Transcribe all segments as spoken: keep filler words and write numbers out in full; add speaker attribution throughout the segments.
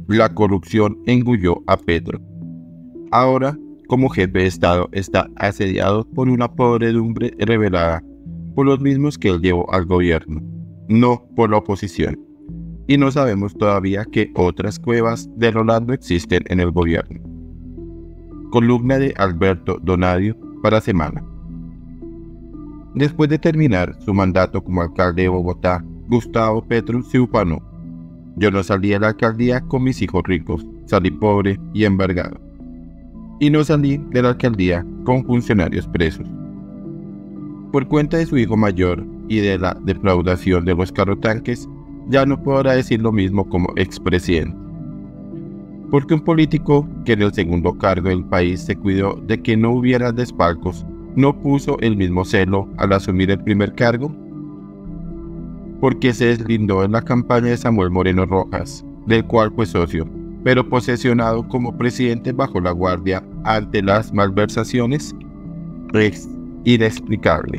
Speaker 1: La corrupción engulló a Petro. Ahora, como jefe de Estado, está asediado por una podredumbre revelada por los mismos que él llevó al gobierno, no por la oposición. Y no sabemos todavía qué otras cuevas de Rolando existen en el gobierno. Columna de Alberto Donadio para Semana. Después de terminar su mandato como alcalde de Bogotá, Gustavo Petro se ufanó. Yo no salí de la alcaldía con mis hijos ricos, salí pobre y embargado. Y no salí de la alcaldía con funcionarios presos. Por cuenta de su hijo mayor y de la defraudación de los carrotanques, ya no podrá decir lo mismo como expresidente. Porque un político que en el segundo cargo del país se cuidó de que no hubiera desfalcos, ¿no puso el mismo celo al asumir el primer cargo? Porque se deslindó en la campaña de Samuel Moreno Rojas, del cual fue socio, pero posesionado como presidente bajo la guardia ante las malversaciones, es inexplicable.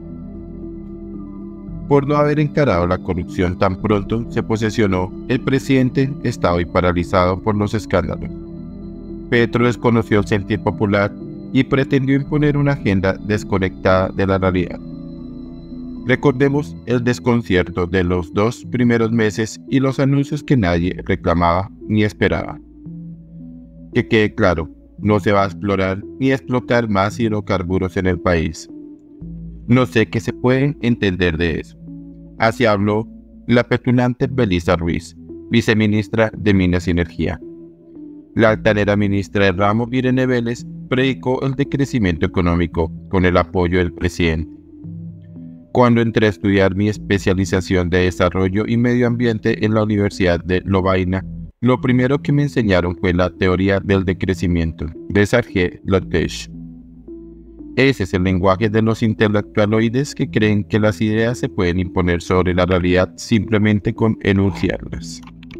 Speaker 1: Por no haber encarado la corrupción tan pronto se posesionó, el presidente está hoy paralizado por los escándalos. Petro desconoció el sentir popular y pretendió imponer una agenda desconectada de la realidad. Recordemos el desconcierto de los dos primeros meses y los anuncios que nadie reclamaba ni esperaba. Que quede claro, no se va a explorar ni explotar más hidrocarburos en el país. No sé qué se puede entender de eso. Así habló la petulante Belisa Ruiz, viceministra de Minas y Energía. La altanera ministra de ramo, Irene Vélez, predicó el decrecimiento económico con el apoyo del presidente. Cuando entré a estudiar mi especialización de Desarrollo y Medio Ambiente en la Universidad de Lovaina, lo primero que me enseñaron fue la teoría del decrecimiento, de Serge Latouche. Ese es el lenguaje de los intelectualoides que creen que las ideas se pueden imponer sobre la realidad simplemente con enunciarlas.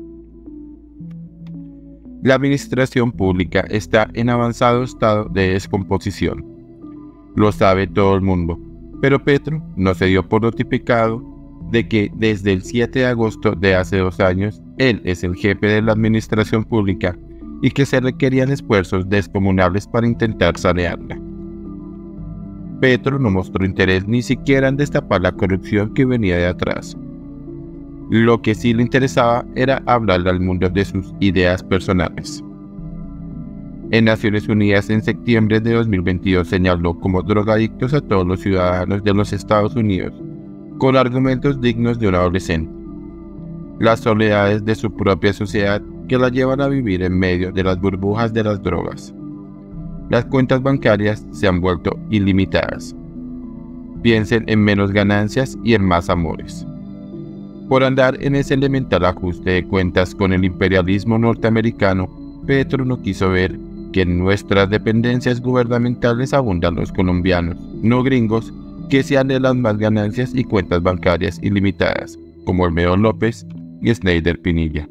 Speaker 1: La administración pública está en avanzado estado de descomposición. Lo sabe todo el mundo, pero Petro no se dio por notificado de que desde el siete de agosto de hace dos años, él es el jefe de la administración pública y que se requerían esfuerzos descomunales para intentar sanearla. Petro no mostró interés ni siquiera en destapar la corrupción que venía de atrás. Lo que sí le interesaba era hablarle al mundo de sus ideas personales. En Naciones Unidas en septiembre de dos mil veintidós señaló como drogadictos a todos los ciudadanos de los Estados Unidos, con argumentos dignos de un adolescente. Las soledades de su propia sociedad que la llevan a vivir en medio de las burbujas de las drogas. Las cuentas bancarias se han vuelto ilimitadas. Piensen en menos ganancias y en más amores. Por andar en ese elemental ajuste de cuentas con el imperialismo norteamericano, Petro no quiso ver que en nuestras dependencias gubernamentales abundan los colombianos, no gringos, que se anhelan más ganancias y cuentas bancarias ilimitadas, como Olmedo López y Snyder Pinilla.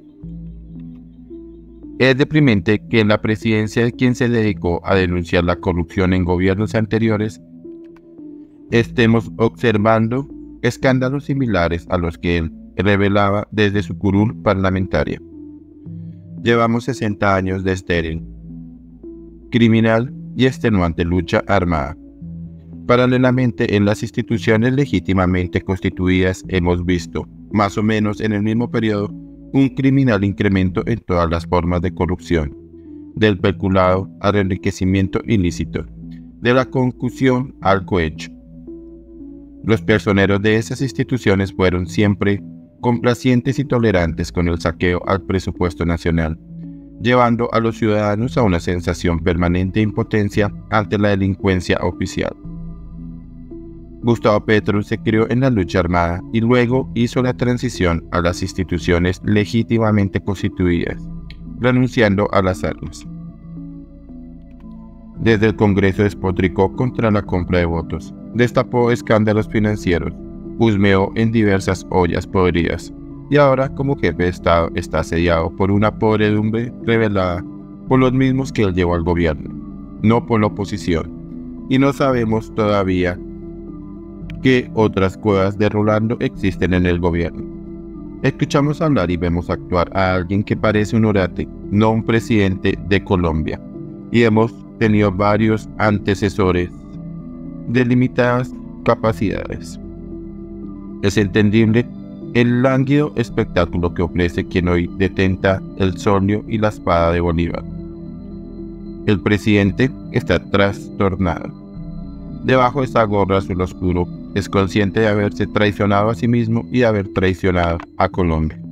Speaker 1: Es deprimente que en la presidencia de quien se dedicó a denunciar la corrupción en gobiernos anteriores, estemos observando escándalos similares a los que él revelaba desde su curul parlamentaria. Llevamos sesenta años de estéril, criminal y extenuante lucha armada. Paralelamente, en las instituciones legítimamente constituidas hemos visto, más o menos en el mismo periodo, un criminal incremento en todas las formas de corrupción, del peculado al enriquecimiento ilícito, de la concusión al cohecho. Los personeros de esas instituciones fueron siempre complacientes y tolerantes con el saqueo al presupuesto nacional, llevando a los ciudadanos a una sensación permanente de impotencia ante la delincuencia oficial. Gustavo Petro se crió en la lucha armada y luego hizo la transición a las instituciones legítimamente constituidas, renunciando a las armas. Desde el Congreso despotricó contra la compra de votos, destapó escándalos financieros, husmeó en diversas ollas podridas, y ahora como jefe de Estado está asediado por una podredumbre revelada por los mismos que él llevó al gobierno, no por la oposición, y no sabemos todavía qué otras cuevas de Rolando existen en el gobierno. Escuchamos hablar y vemos actuar a alguien que parece un orate, no un presidente de Colombia. Y hemos tenido varios antecesores de limitadas capacidades. Es entendible el lánguido espectáculo que ofrece quien hoy detenta el solio y la espada de Bolívar. El presidente está trastornado. Debajo de esa gorra azul oscuro, es consciente de haberse traicionado a sí mismo y de haber traicionado a Colombia.